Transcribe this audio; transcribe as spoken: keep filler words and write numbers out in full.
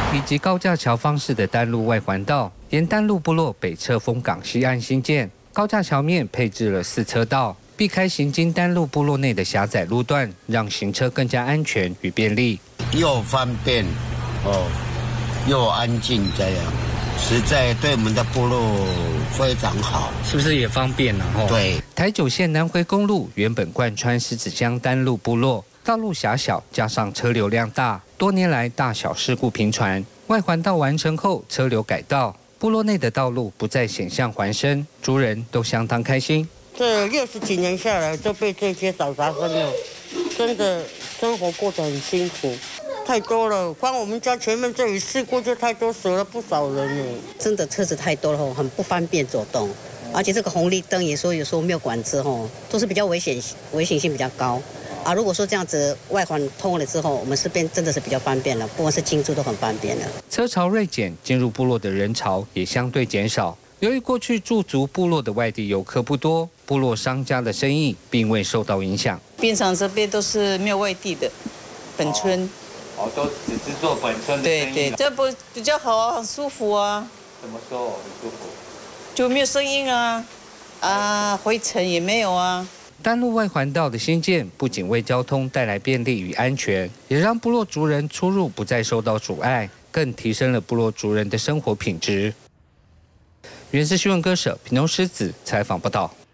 以及高架桥方式的丹路外环道，沿丹路部落北侧丰港西岸新建。高架桥面配置了四车道，避开行经丹路部落内的狭窄路段，让行车更加安全与便利。 又方便，哦，又安静，这样实在对我们的部落非常好。 是不是也方便呢？哦， 对。 台九线南回公路原本贯穿狮子乡丹路部落。 道路狭小，加上车流量大，多年来大小事故频传。外环道完成后，车流改道，部落内的道路不再险象环生，族人都相当开心。 这六十几年下来，都被这些找杂分了，真的生活过得很辛苦，太多了。光我们家前面这里事故就太多，死了不少人了。 真的车子太多了，很不方便走动，而且这个红绿灯也说有时候没有管制，吼，都是比较危险，危险性比较高。 啊，如果说这样子外环通了之后，我们这边真的是比较方便了，不管是进出都很方便了。 车潮锐减，进入部落的人潮也相对减少。由于过去驻足部落的外地游客不多，部落商家的生意并未受到影响。 边场这边都是没有外地的，本村。 哦，哦都只是做本村的生意。 对对，这不比较好啊，很舒服啊。 怎么说很舒服？ 就没有声音啊，啊，灰尘也没有啊。 丹路外环道的兴建，不仅为交通带来便利与安全，也让部落族人出入不再受到阻碍，更提升了部落族人的生活品质。原是新闻歌手平东狮子采访报道。